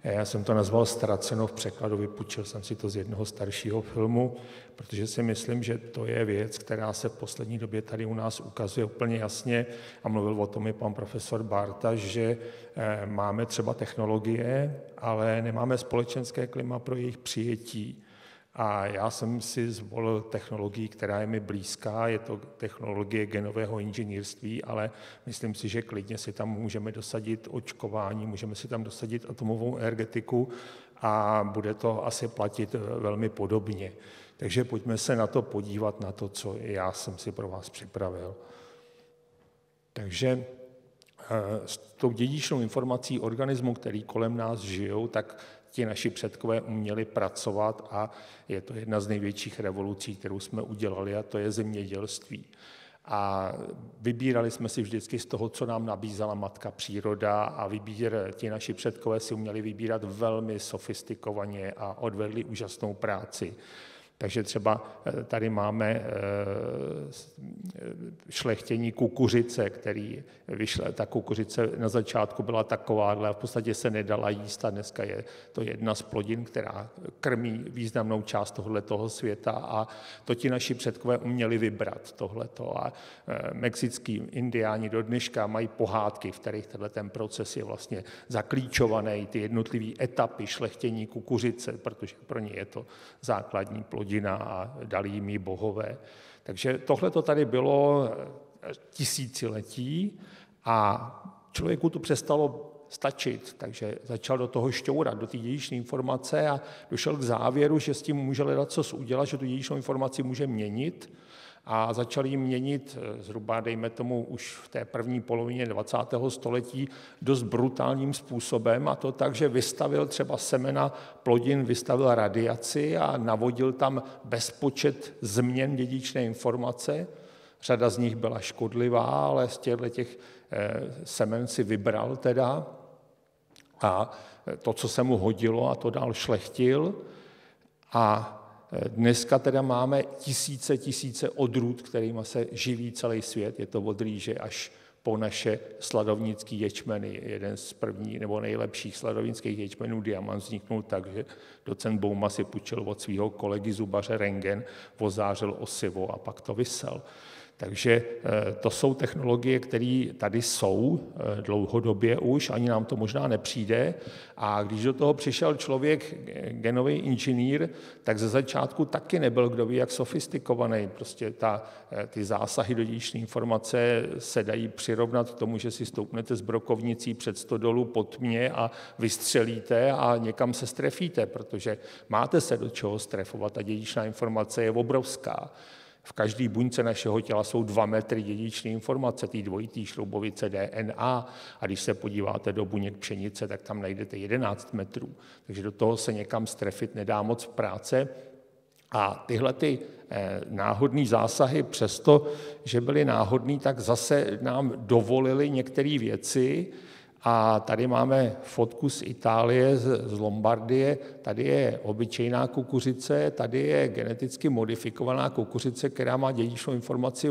Já jsem to nazval Ztraceno v překladu, vypůjčil jsem si to z jednoho staršího filmu, protože si myslím, že to je věc, která se v poslední době tady u nás ukazuje úplně jasně, a mluvil o tom i pan profesor Bárta, že máme třeba technologie, ale nemáme společenské klima pro jejich přijetí. A já jsem si zvolil technologii, která je mi blízká, je to technologie genového inženýrství, ale myslím si, že klidně si tam můžeme dosadit očkování, můžeme si tam dosadit atomovou energetiku a bude to asi platit velmi podobně. Takže pojďme se na to podívat, na to, co já jsem si pro vás připravil. Takže s tou dědičnou informací organismů, který kolem nás žijou, tak ti naši předkové uměli pracovat a je to jedna z největších revolucí, kterou jsme udělali, a to je zemědělství. A vybírali jsme si vždycky z toho, co nám nabízela matka příroda, a ti naši předkové si uměli vybírat velmi sofistikovaně a odvedli úžasnou práci. Takže třeba tady máme šlechtění kukuřice, ta kukuřice na začátku byla takováhle a v podstatě se nedala jíst, a dneska je to jedna z plodin, která krmí významnou část tohoto světa, a to ti naši předkové uměli vybrat tohleto. A mexický indiáni do dneška mají pohádky, v kterých ten proces je vlastně zaklíčovaný, ty jednotlivé etapy šlechtění kukuřice, protože pro ně je to základní plodina a dali jim ji bohové. Takže tohle to tady bylo tisíciletí a člověku to přestalo stačit, takže začal do toho šťourat, do té dědičné informace, a došel k závěru, že s tím může lecos udělat, že tu dědičnou informaci může měnit, a začal ji měnit zhruba, dejme tomu, už v té první polovině 20. století dost brutálním způsobem, a to tak, že vystavil třeba semena plodin, vystavil radiaci a navodil tam bezpočet změn dědičné informace. Řada z nich byla škodlivá, ale z těch semen si vybral teda a to, co se mu hodilo, a to dál šlechtil. A dneska teda máme tisíce odrůd, kterými se živí celý svět. Je to od rýže až po naše sladovnický ječmeny. Jeden z prvních nebo nejlepších sladovnických ječmenů Diamant vzniknul tak, že docent Bouma si půjčil od svého kolegy zubaře Rengen, ozářil osivo a pak to visel. Takže to jsou technologie, které tady jsou dlouhodobě už, ani nám to možná nepřijde. A když do toho přišel člověk, genový inženýr, tak ze začátku taky nebyl kdo ví jak sofistikovaný. Prostě ty zásahy do dědičné informace se dají přirovnat k tomu, že si stoupnete s brokovnicí před stodolu po tmě a vystřelíte a někam se strefíte, protože máte se do čeho strefovat. Ta dědičná informace je obrovská. V každé buňce našeho těla jsou 2 metry dědičné informace, té dvojitý šroubovice DNA, a když se podíváte do buněk pšenice, tak tam najdete 11 metrů. Takže do toho se někam strefit nedá moc práce. A tyhle ty náhodné zásahy, přesto, že byly náhodné, tak zase nám dovolily některé věci. A tady máme fotku z Itálie, z Lombardie, tady je obyčejná kukuřice, tady je geneticky modifikovaná kukuřice, která má dědičnou informaci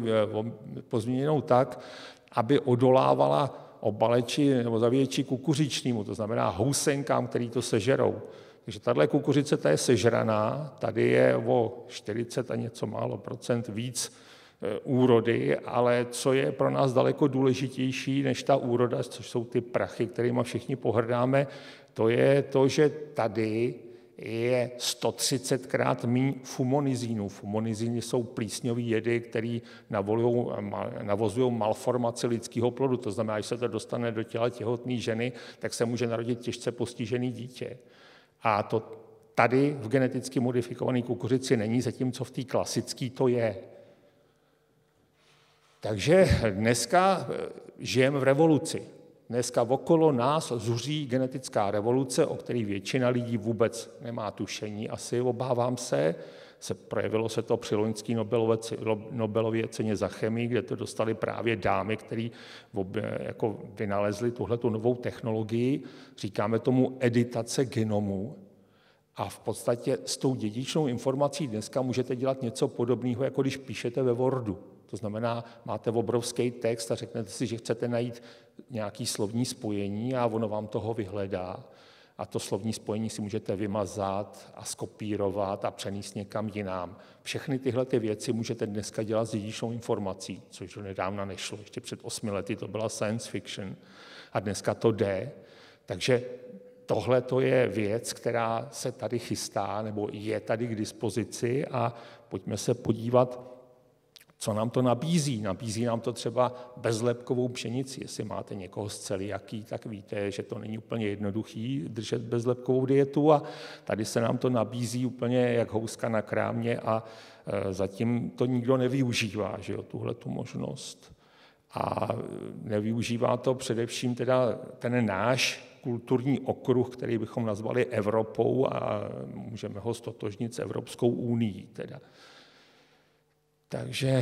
pozměněnou tak, aby odolávala obaleči nebo zavíječi kukuřičnímu, to znamená housenkám, který to sežerou. Takže tahle kukuřice, ta je sežraná, tady je o 40 a něco málo procent víc úrody, ale co je pro nás daleko důležitější než ta úroda, což jsou ty prachy, kterými všichni pohrdáme, to je to, že tady je 130krát míň fumonizínů. Fumonizíny jsou plísňové jedy, které navozují malformaci lidského plodu. To znamená, že se to dostane do těla těhotné ženy, tak se může narodit těžce postižený dítě. A to tady v geneticky modifikované kukuřici není, zatímco v té klasické to je. Takže dneska žijeme v revoluci. Dneska okolo nás zuří genetická revoluce, o které většina lidí vůbec nemá tušení, asi obávám se. Projevilo se to při loňské Nobelově ceně za chemii, kde to dostali právě dámy, které jako vynalezly tuhletu novou technologii. Říkáme tomu editace genomu. A v podstatě s tou dědičnou informací dneska můžete dělat něco podobného, jako když píšete ve Wordu. To znamená, máte obrovský text a řeknete si, že chcete najít nějaké slovní spojení a ono vám toho vyhledá. a to slovní spojení si můžete vymazat a skopírovat a přenést někam jinam. Všechny tyhle ty věci můžete dneska dělat s dědičnou informací, což do nedávna nešlo. Ještě před 8 lety to byla science fiction a dneska to jde. Takže tohle to je věc, která se tady chystá nebo je tady k dispozici a pojďme se podívat, co nám to nabízí. Nabízí nám to třeba bezlepkovou pšenici. Jestli máte někoho z celiakí, tak víte, že to není úplně jednoduchý držet bezlepkovou dietu a tady se nám to nabízí úplně jak houska na krámě a zatím to nikdo nevyužívá, že jo, tuhletu možnost. A nevyužívá to především teda ten náš kulturní okruh, který bychom nazvali Evropou a můžeme ho ztotožnit s Evropskou unií teda. Takže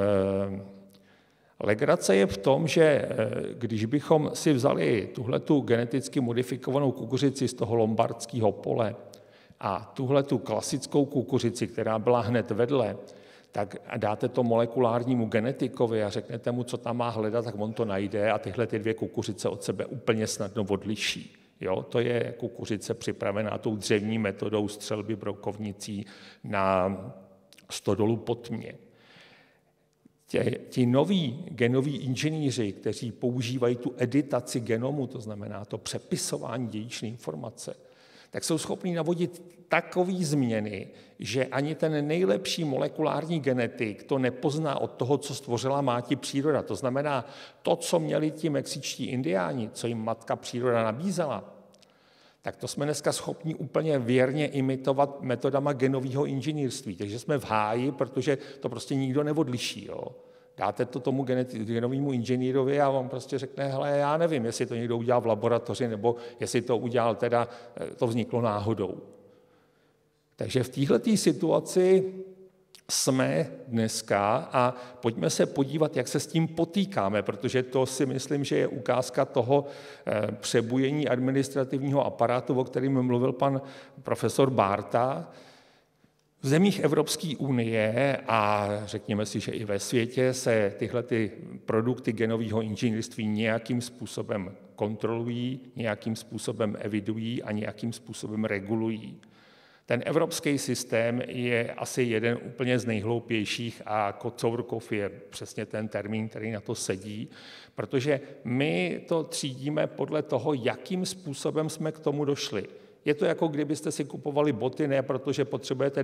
legrace je v tom, že když bychom si vzali tuhletu geneticky modifikovanou kukuřici z toho lombardského pole a tuhletu klasickou kukuřici, která byla hned vedle, tak dáte to molekulárnímu genetikovi a řeknete mu, co tam má hledat, tak on to najde a tyhle ty dvě kukuřice od sebe úplně snadno odliší. Jo, to je kukuřice připravená tou dřevní metodou střelby brokovnicí na stodolu pod tmě. Ti noví genoví inženýři, kteří používají tu editaci genomu, to znamená to přepisování dědičné informace, tak jsou schopni navodit takové změny, že ani ten nejlepší molekulární genetik to nepozná od toho, co stvořila máti příroda. To znamená, to, co měli ti mexičtí indiáni, co jim matka příroda nabízela, tak to jsme dneska schopni úplně věrně imitovat metodama genového inženýrství. Takže jsme v háji, protože to prostě nikdo neodliší. Jo. Dáte to tomu genovému inženýrovi a on prostě řekne, hele, já nevím, jestli to někdo udělal v laboratoři, nebo jestli to udělal teda, to vzniklo náhodou. Takže v této situaci jsme dneska a pojďme se podívat, jak se s tím potýkáme, protože to si myslím, že je ukázka toho přebujení administrativního aparátu, o kterém mluvil pan profesor Bárta. V zemích Evropské unie a řekněme si, že i ve světě se tyhle ty produkty genového inženýrství nějakým způsobem kontrolují, nějakým způsobem evidují a nějakým způsobem regulují. Ten evropský systém je asi jeden úplně z nejhloupějších a Kocourkov je přesně ten termín, který na to sedí, protože my to třídíme podle toho, jakým způsobem jsme k tomu došli. Je to jako kdybyste si kupovali boty, ne protože potřebujete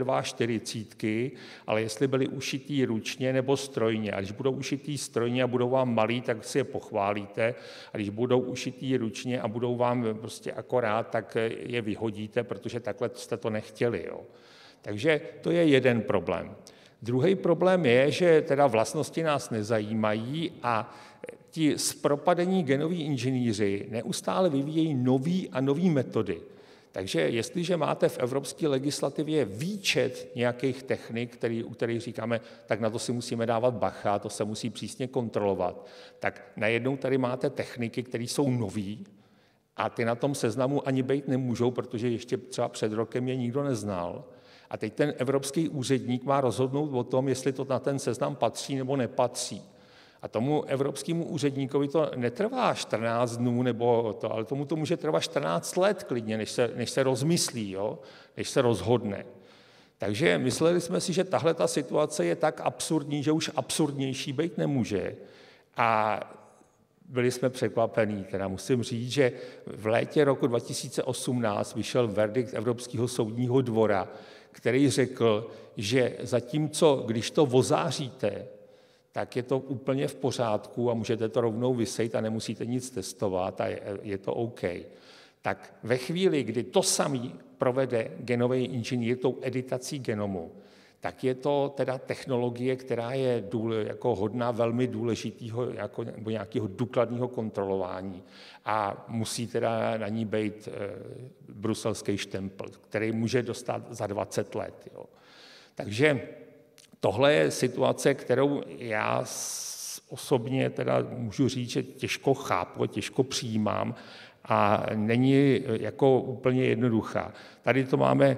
42, ale jestli byly ušitý ručně nebo strojně. A když budou ušitý strojně a budou vám malý, tak si je pochválíte. A když budou ušitý ručně a budou vám prostě akorát, tak je vyhodíte, protože takhle jste to nechtěli. Jo. Takže to je jeden problém. Druhý problém je, že teda vlastnosti nás nezajímají a ti zpropadení genoví inženýři neustále vyvíjejí nový a nový metody. Takže jestliže máte v evropské legislativě výčet nějakých technik, u kterých říkáme, tak na to si musíme dávat bacha, to se musí přísně kontrolovat, tak najednou tady máte techniky, které jsou nový a ty na tom seznamu ani být nemůžou, protože ještě třeba před rokem je nikdo neznal. A teď ten evropský úředník má rozhodnout o tom, jestli to na ten seznam patří nebo nepatří. A tomu evropskému úředníkovi to netrvá 14 dnů, ale tomu to může trvat 14 let klidně, než se rozmyslí, jo? Než se rozhodne. Takže mysleli jsme si, že tahle ta situace je tak absurdní, že už absurdnější být nemůže. A byli jsme překvapení. Teda musím říct, že v létě roku 2018 vyšel verdikt Evropského soudního dvora, který řekl, že zatímco, když to ozáříte, tak je to úplně v pořádku a můžete to rovnou vysejt a nemusíte nic testovat a je to OK. Tak ve chvíli, kdy to samý provede genový inženýr tou editací genomu, tak je to teda technologie, která je jako hodná velmi důležitého nebo nějakého důkladného kontrolování a musí teda na ní být bruselský štempl, který může dostat za 20 let. Jo. Takže tohle je situace, kterou já osobně teda můžu říct, že těžko chápu, těžko přijímám a není jako úplně jednoduchá. Tady to máme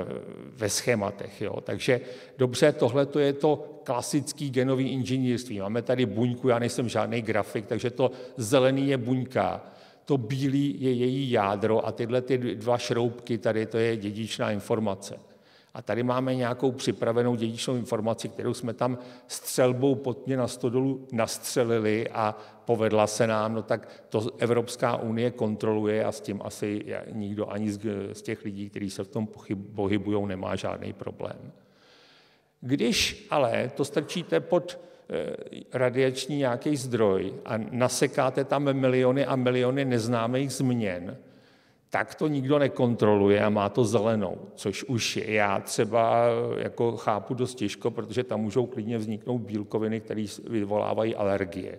ve schématech. Jo. Takže dobře, tohle je to klasický genový inženýrství. Máme tady buňku, já nejsem žádný grafik, takže to zelený je buňka. to bílý je její jádro a tyhle ty 2 šroubky tady, to je dědičná informace. A tady máme nějakou připravenou dědičnou informaci, kterou jsme tam střelbou pod mě na stodolu nastřelili a povedla se nám, no tak to Evropská unie kontroluje a s tím asi nikdo ani z těch lidí, kteří se v tom pohybují, nemá žádný problém. Když ale to strčíte pod radiační nějaký zdroj a nasekáte tam miliony a miliony neznámých změn, tak to nikdo nekontroluje a má to zelenou, což už já třeba jako chápu dost těžko, protože tam můžou klidně vzniknout bílkoviny, které vyvolávají alergie.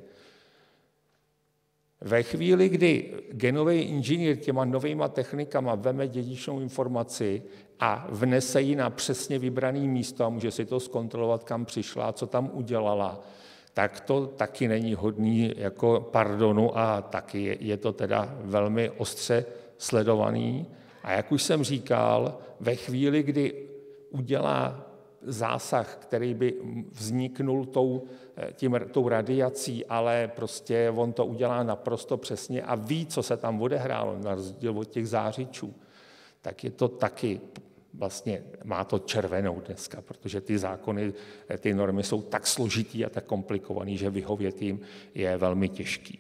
Ve chvíli, kdy genový inženýr těma novýma technikama veme dědičnou informaci a vnese ji na přesně vybrané místo a může si to zkontrolovat, kam přišla, co tam udělala, tak to taky není hodný jako pardonu a taky je to teda velmi ostře sledovaný. A jak už jsem říkal, ve chvíli, kdy udělá zásah, který by vzniknul tou radiací, ale prostě on to udělá naprosto přesně a ví, co se tam odehrálo, na rozdíl od těch zářičů, tak je to taky vlastně, má to červenou dneska, protože ty zákony, ty normy jsou tak složitý a tak komplikovaný, že vyhovět jim je velmi těžký.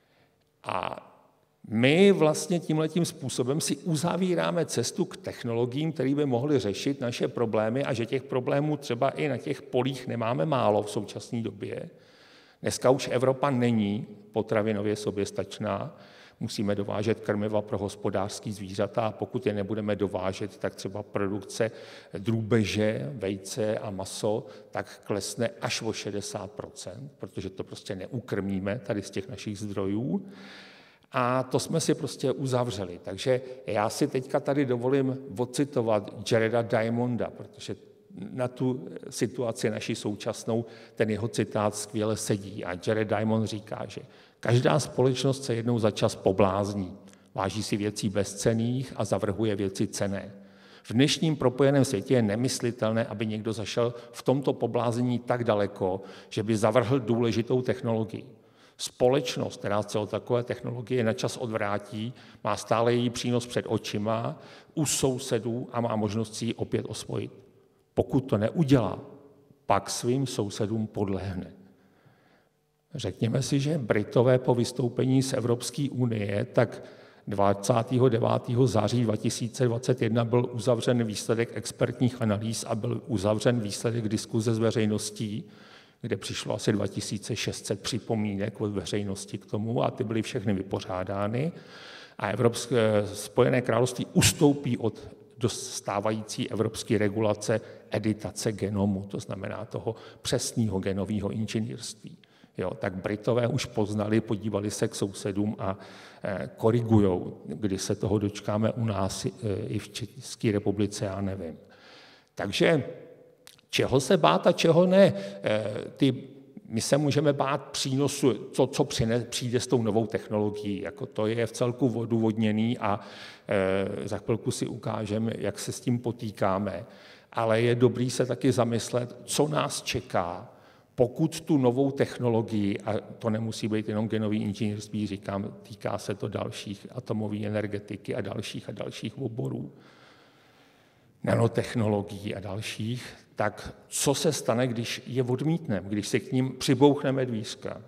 A my vlastně tímhletím způsobem si uzavíráme cestu k technologiím, které by mohly řešit naše problémy a že těch problémů třeba i na těch polích nemáme málo v současné době. Dneska už Evropa není potravinově soběstačná, musíme dovážet krmiva pro hospodářský zvířata a pokud je nebudeme dovážet, tak třeba produkce drůbeže, vejce a maso tak klesne až o 60%, protože to prostě neukrmíme tady z těch našich zdrojů. A to jsme si prostě uzavřeli. Takže já si teďka tady dovolím ocitovat Jareda Diamonda, protože na tu situaci naši současnou ten jeho citát skvěle sedí. A Jared Diamond říká, že každá společnost se jednou za čas poblázní, váží si věcí bezcenných a zavrhuje věci cenné. V dnešním propojeném světě je nemyslitelné, aby někdo zašel v tomto poblázení tak daleko, že by zavrhl důležitou technologii. Společnost, která se od takové technologie na čas odvrátí, má stále její přínos před očima, u sousedů a má možnost si ji opět osvojit. Pokud to neudělá, pak svým sousedům podlehne. Řekněme si, že Britové po vystoupení z Evropské unie, tak 29. září 2021 byl uzavřen výsledek expertních analýz a byl uzavřen výsledek diskuze s veřejností, kde přišlo asi 2600 připomínek od veřejnosti k tomu a ty byly všechny vypořádány. A Spojené království ustoupí od dostávající evropské regulace editace genomu, to znamená toho přesného genového inženýrství. Jo, tak Britové už poznali, podívali se k sousedům a korigujou. Kdy se toho dočkáme u nás i v České republice, já nevím. Takže čeho se bát a čeho ne? My se můžeme bát přínosu, co přijde s tou novou technologií. Jako to je v celku odůvodněný a za chvilku si ukážeme, jak se s tím potýkáme. Ale je dobrý se taky zamyslet, co nás čeká, pokud tu novou technologii, a to nemusí být jenom genový inženýrství, říkám, týká se to dalších atomové energetiky a dalších oborů, nanotechnologií a dalších, tak co se stane, když je odmítneme, když se k ním přibouchneme dvířka.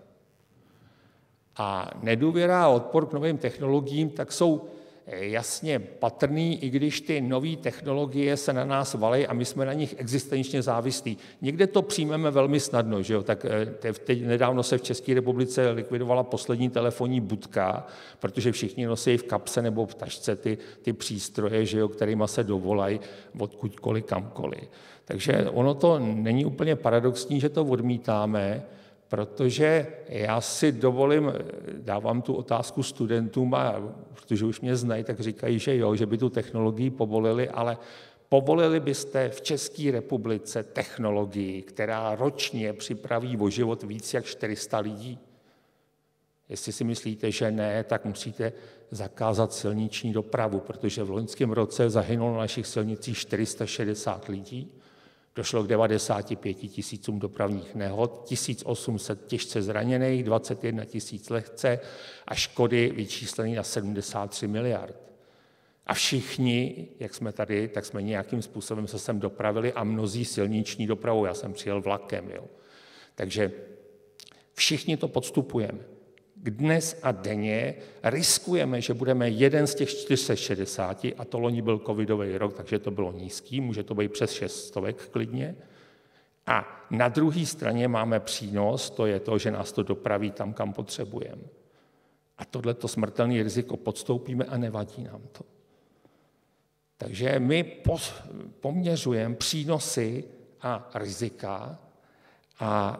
A nedůvěra a odpor k novým technologiím tak jsou jasně patrný, i když ty nové technologie se na nás valí a my jsme na nich existenčně závislí. Někde to přijmeme velmi snadno, že jo? Tak teď nedávno se v České republice likvidovala poslední telefonní budka, protože všichni nosí v kapse nebo v tašce ty přístroje, že jo, kterýma se dovolají odkudkoliv, kamkoliv. Takže ono to není úplně paradoxní, že to odmítáme, protože já si dovolím, dávám tu otázku studentům, a protože už mě znají, tak říkají, že jo, že by tu technologii povolili, ale povolili byste v České republice technologii, která ročně připraví o život víc jak 400 lidí? Jestli si myslíte, že ne, tak musíte zakázat silniční dopravu, protože v loňském roce zahynulo na našich silnicích 460 lidí. Došlo k 95 000 dopravních nehod, 1800 těžce zraněných, 21 000 lehce a škody vyčíslené na 73 miliard. A všichni, jak jsme tady, tak jsme nějakým způsobem se sem dopravili a mnozí silniční dopravou. Já jsem přijel vlakem. Jo. Takže všichni to podstupujeme. Dnes a denně riskujeme, že budeme jeden z těch 460, a to loni byl covidový rok, takže to bylo nízký, může to být přes 600 klidně. A na druhé straně máme přínos, to je to, že nás to dopraví tam, kam potřebujeme. A tohleto smrtelné riziko podstoupíme a nevadí nám to. Takže my poměřujeme přínosy a rizika a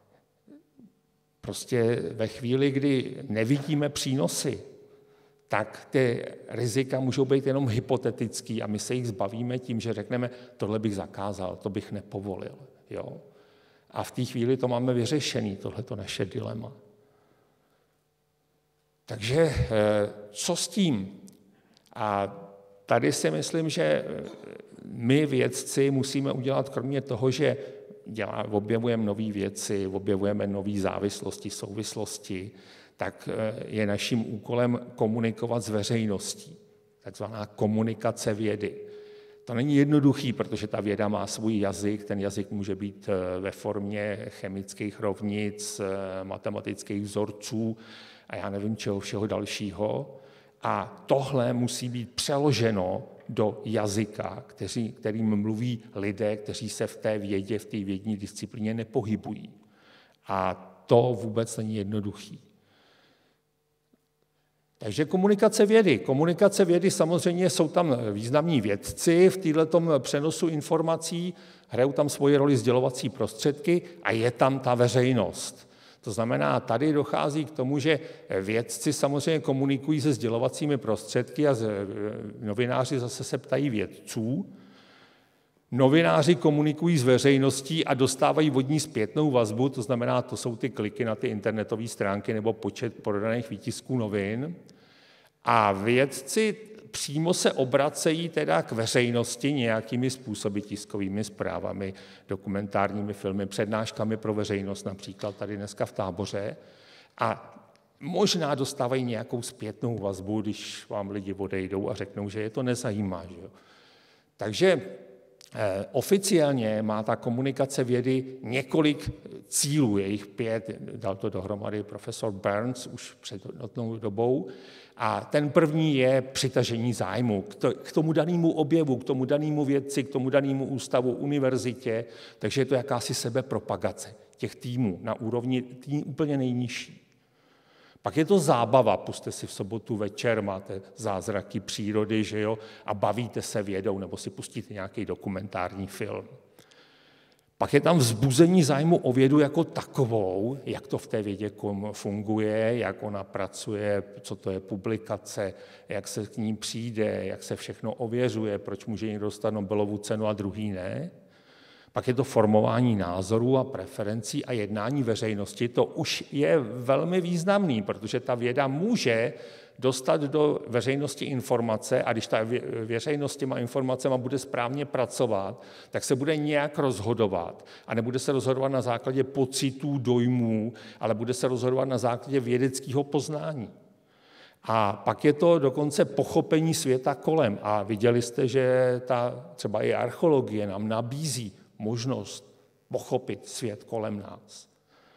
prostě ve chvíli, kdy nevidíme přínosy, tak ty rizika můžou být jenom hypotetický a my se jich zbavíme tím, že řekneme, tohle bych zakázal, to bych nepovolil. Jo? A v té chvíli to máme vyřešený, tohleto naše dilema. Takže co s tím? A tady si myslím, že my vědci musíme udělat kromě toho, že objevujeme nové věci, objevujeme nové závislosti, souvislosti, tak je naším úkolem komunikovat s veřejností, takzvaná komunikace vědy. To není jednoduchý, protože ta věda má svůj jazyk, ten jazyk může být ve formě chemických rovnic, matematických vzorců a já nevím čeho všeho dalšího. A tohle musí být přeloženo do jazyka, kterým mluví lidé, kteří se v té vědě, v té vědní disciplíně nepohybují. A to vůbec není jednoduchý. Takže komunikace vědy. Komunikace vědy samozřejmě jsou tam významní vědci v této přenosu informací, hrajou tam svoji roli sdělovací prostředky a je tam ta veřejnost. To znamená, tady dochází k tomu, že vědci samozřejmě komunikují se sdělovacími prostředky a novináři zase se ptají vědců. Novináři komunikují s veřejností a dostávají od ní zpětnou vazbu, to znamená, to jsou ty kliky na ty internetové stránky nebo počet prodaných výtisků novin. A vědci přímo se obracejí teda k veřejnosti nějakými způsoby, tiskovými zprávami, dokumentárními filmy, přednáškami pro veřejnost, například tady dneska v Táboře. A možná dostávají nějakou zpětnou vazbu, když vám lidi odejdou a řeknou, že je to nezajímá. Že jo? Takže oficiálně má ta komunikace vědy několik cílů, je jich 5, dal to dohromady profesor Burns už před hodnou dobou. A ten první je přitažení zájmu k tomu danému objevu, k tomu danému vědci, k tomu danému ústavu, univerzitě, takže je to jakási sebepropagace těch týmů na úrovni úplně nejnižší. Pak je to zábava, pusťte si v sobotu večer, máte zázraky přírody, že jo, a bavíte se vědou, nebo si pustíte nějaký dokumentární film. Pak je tam vzbuzení zájmu o vědu jako takovou, jak to v té vědě funguje, jak ona pracuje, co to je publikace, jak se k ní přijde, jak se všechno ověřuje, proč může někdo dostat Nobelovu cenu a druhý ne. Pak je to formování názorů a preferencí a jednání veřejnosti. To už je velmi významný, protože ta věda může dostat do veřejnosti informace a když ta veřejnost těma informacemi bude správně pracovat, tak se bude nějak rozhodovat. A nebude se rozhodovat na základě pocitů, dojmů, ale bude se rozhodovat na základě vědeckého poznání. A pak je to dokonce pochopení světa kolem. A viděli jste, že třeba i archeologie nám nabízí možnost pochopit svět kolem nás.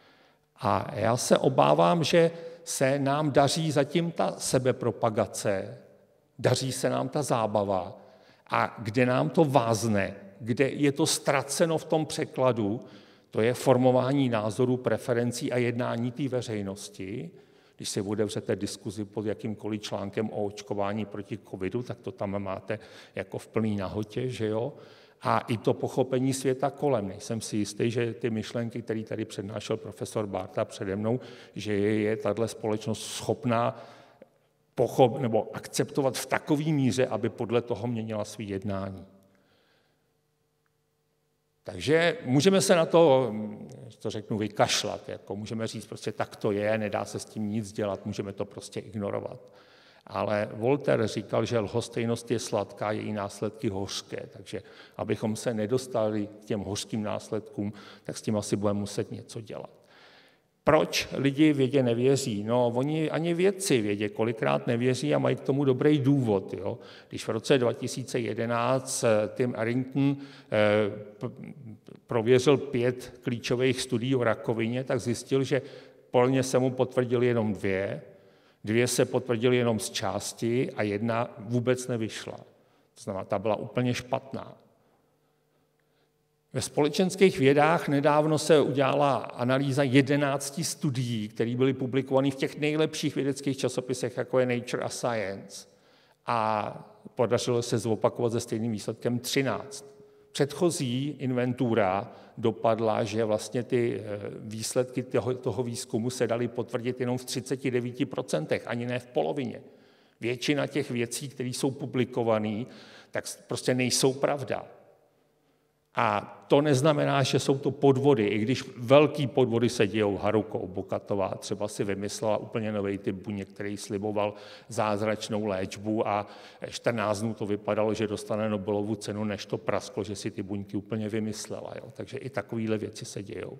A já se obávám, že se nám daří zatím ta sebepropagace, daří se nám ta zábava a kde nám to vázne, kde je to ztraceno v tom překladu, to je formování názorů, preferencí a jednání té veřejnosti. Když si otevřete diskuzi pod jakýmkoliv článkem o očkování proti covidu, tak to tam máte jako v plný nahotě, že jo? A i to pochopení světa kolem. Nejsem si jistý, že ty myšlenky, které tady přednášel profesor Bárta přede mnou, že je tato společnost schopná nebo akceptovat v takové míře, aby podle toho měnila svý jednání. Takže můžeme se na to řeknu, vykašlat. Jako můžeme říct, prostě tak to je, nedá se s tím nic dělat, můžeme to prostě ignorovat. Ale Voltaire říkal, že lhostejnost je sladká, její následky hořké. Takže abychom se nedostali k těm hořkým následkům, tak s tím asi budeme muset něco dělat. Proč lidi vědě nevěří? No, oni ani vědci vědě kolikrát nevěří a mají k tomu dobrý důvod. Jo? Když v roce 2011 Tim Arrington prověřil 5 klíčových studií o rakovině, tak zjistil, že polně se mu potvrdili jenom 2 se potvrdily jenom z části a 1 vůbec nevyšla. To znamená, ta byla úplně špatná. Ve společenských vědách nedávno se udělala analýza 11 studií, které byly publikovány v těch nejlepších vědeckých časopisech, jako je Nature a Science. A podařilo se zopakovat se stejným výsledkem 13. Předchozí inventura dopadla, že vlastně ty výsledky toho výzkumu se daly potvrdit jenom v 39%, ani ne v polovině. Většina těch věcí, které jsou publikované, tak prostě nejsou pravda. A to neznamená, že jsou to podvody, i když velký podvody se dějou. Haruko Bokatová třeba si vymyslela úplně nový typ buněk, který sliboval zázračnou léčbu a 14 dnů to vypadalo, že dostane Nobelovu cenu, než to prasklo, že si ty buňky úplně vymyslela. Jo? Takže i takovéhle věci se dějou.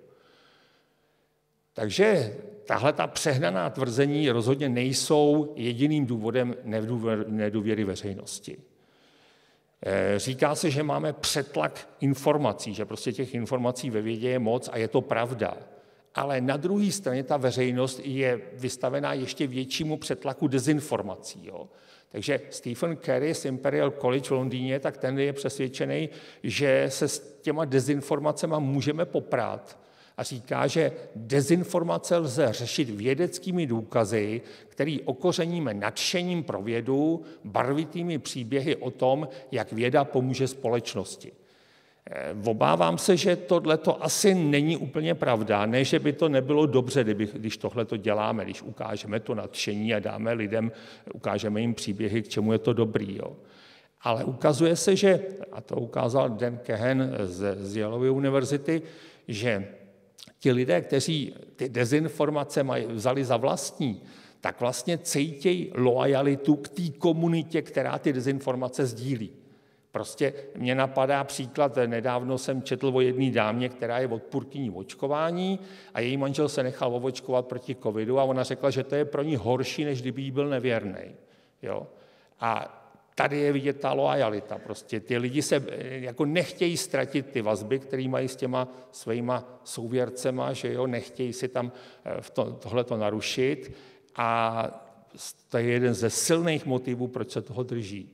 Takže tahle ta přehnaná tvrzení rozhodně nejsou jediným důvodem nedůvěry veřejnosti. Říká se, že máme přetlak informací, že prostě těch informací ve vědě je moc a je to pravda. Ale na druhé straně ta veřejnost je vystavená ještě většímu přetlaku dezinformací. Jo. Takže Stephen Carey z Imperial College v Londýně, tak ten je přesvědčený, že se s těma dezinformacemi můžeme poprat. A říká, že dezinformace lze řešit vědeckými důkazy, který okořeníme nadšením pro vědu, barvitými příběhy o tom, jak věda pomůže společnosti. Obávám se, že tohleto asi není úplně pravda, ne, že by to nebylo dobře, když tohleto děláme, když ukážeme to nadšení a dáme lidem, ukážeme jim příběhy, k čemu je to dobrý. Jo. Ale ukazuje se, že, a to ukázal Dan Kahan z Yaleovy univerzity, že ti lidé, kteří ty dezinformace vzali za vlastní, tak vlastně cítějí loajalitu k té komunitě, která ty dezinformace sdílí. Prostě mě napadá příklad, nedávno jsem četl o jedné dámě, která je odpůrkyní očkování a její manžel se nechal očkovat proti covidu a ona řekla, že to je pro ní horší, než kdyby jí byl nevěrný. Jo? A tady je vidět ta loajalita. Prostě ty lidi se jako nechtějí ztratit ty vazby, které mají s těma svýma souvěrcema, že jo, nechtějí si tam tohleto narušit a to je jeden ze silných motivů, proč se toho drží.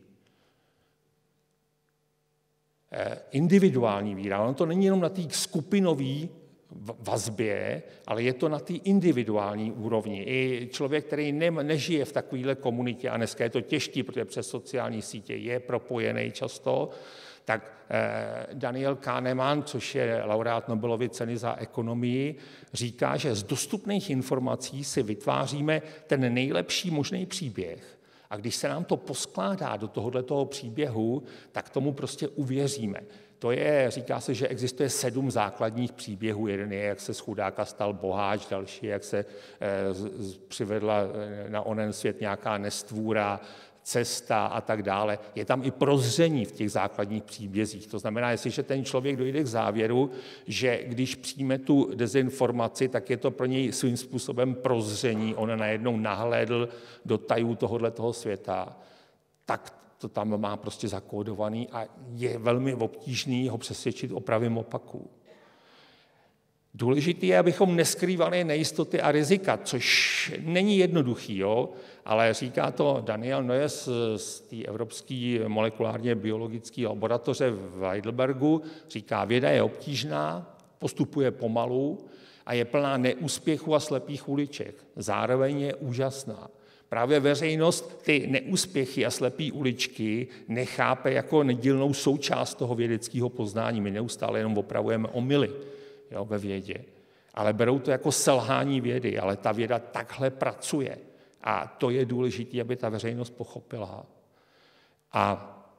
Individuální víra, ono to není jenom na té skupinové vazbě, ale je to na té individuální úrovni. I člověk, který nežije v takovéhle komunitě, a dneska je to těžký, protože přes sociální sítě je propojený často, tak Daniel Kahneman, což je laureát Nobelovy ceny za ekonomii, říká, že z dostupných informací si vytváříme ten nejlepší možný příběh. A když se nám to poskládá do tohoto příběhu, tak tomu prostě uvěříme. To je, říká se, že existuje 7 základních příběhů. Jeden je, jak se z chudáka stal boháč, další, jak se přivedla na onen svět nějaká nestvůra, cesta a tak dále. Je tam i prozření v těch základních příbězích. To znamená, jestliže ten člověk dojde k závěru, že když přijme tu dezinformaci, tak je to pro něj svým způsobem prozření. On najednou nahlédl do tajů tohoto světa, tak to tam má prostě zakódovaný a je velmi obtížný ho přesvědčit o pravém opaku. Důležité je, abychom neskrývali nejistoty a rizika, což není jednoduchý, jo? Ale říká to Daniel Noyes z té Evropské molekulárně biologické laboratoře v Heidelbergu. Říká, věda je obtížná, postupuje pomalu a je plná neúspěchů a slepých uliček. Zároveň je úžasná. Právě veřejnost ty neúspěchy a slepé uličky nechápe jako nedílnou součást toho vědeckého poznání. My neustále jenom opravujeme omyly, jo, ve vědě. Ale berou to jako selhání vědy, ale ta věda takhle pracuje. A to je důležité, aby ta veřejnost pochopila. A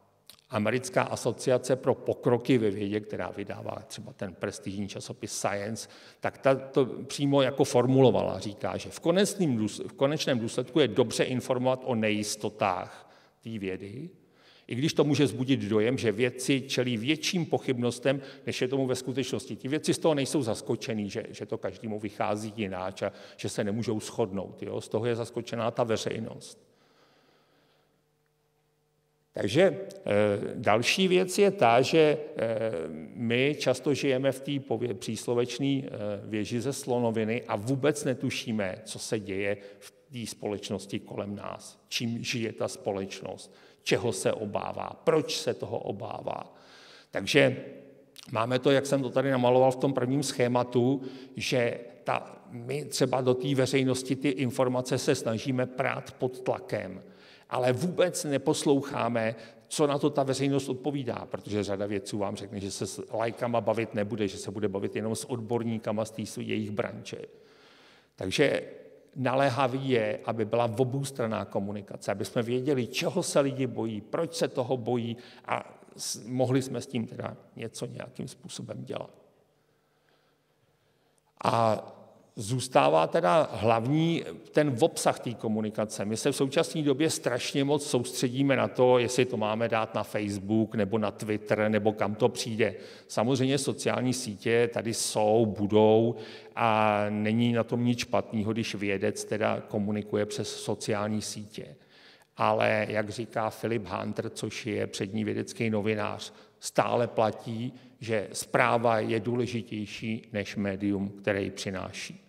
Americká asociace pro pokroky ve vědě, která vydává třeba ten prestižní časopis Science, tak ta to přímo jako formulovala, říká, že v konečném důsledku je dobře informovat o nejistotách té vědy, i když to může vzbudit dojem, že vědci čelí větším pochybnostem, než je tomu ve skutečnosti. Ti vědci z toho nejsou zaskočení, že to každému vychází jináč a že se nemůžou shodnout. Jo? Z toho je zaskočená ta veřejnost. Takže další věc je ta, že my často žijeme v té příslovečné věži ze slonoviny a vůbec netušíme, co se děje v té společnosti kolem nás, čím žije ta společnost, čeho se obává, proč se toho obává. Takže máme to, jak jsem to tady namaloval v tom prvním schématu, že my třeba do té veřejnosti ty informace se snažíme prát pod tlakem, ale vůbec neposloucháme, co na to ta veřejnost odpovídá, protože řada vědců vám řekne, že se s laikama bavit nebude, že se bude bavit jenom s odborníkama z té jejich branže. Takže naléhavý je, aby byla oboustranná komunikace, aby jsme věděli, čeho se lidi bojí, proč se toho bojí a mohli jsme s tím teda něco nějakým způsobem dělat. A zůstává teda hlavní ten obsah té komunikace. My se v současné době strašně moc soustředíme na to, jestli to máme dát na Facebook nebo na Twitter, nebo kam to přijde. Samozřejmě sociální sítě tady jsou, budou a není na tom nic špatného, když vědec teda komunikuje přes sociální sítě. Ale jak říká Philip Hunter, což je přední vědecký novinář, stále platí, že zpráva je důležitější než médium, které ji přináší.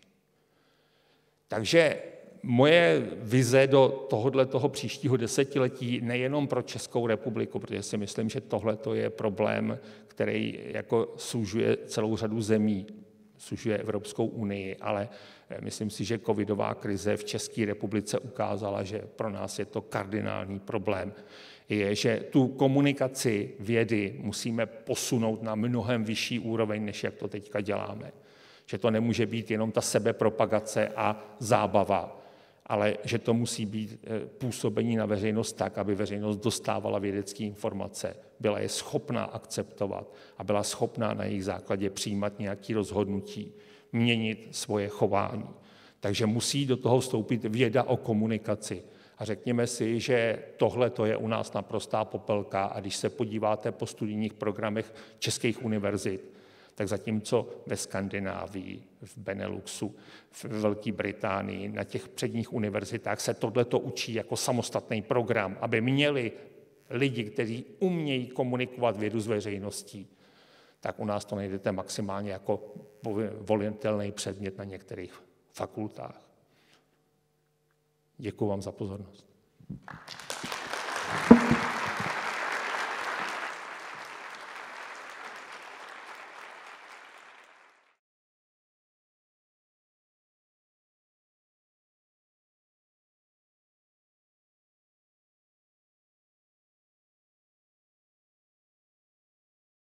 Takže moje vize do tohoto příštího desetiletí nejenom pro Českou republiku, protože si myslím, že tohle je problém, který jako sužuje celou řadu zemí, sužuje Evropskou unii, ale myslím si, že covidová krize v České republice ukázala, že pro nás je to kardinální problém. Je, že tu komunikaci vědy musíme posunout na mnohem vyšší úroveň, než jak to teďka děláme. Že to nemůže být jenom ta sebepropagace a zábava, ale že to musí být působení na veřejnost tak, aby veřejnost dostávala vědecké informace, byla je schopná akceptovat a byla schopná na jejich základě přijímat nějaké rozhodnutí, měnit svoje chování. Takže musí do toho vstoupit věda o komunikaci. A řekněme si, že tohle to je u nás naprostá popelka a když se podíváte po studijních programech českých univerzit, tak zatímco ve Skandinávii, v Beneluxu, v Velké Británii, na těch předních univerzitách se tohleto učí jako samostatný program, aby měli lidi, kteří umějí komunikovat vědu s veřejností, tak u nás to najdete maximálně jako volitelný předmět na některých fakultách. Děkuji vám za pozornost.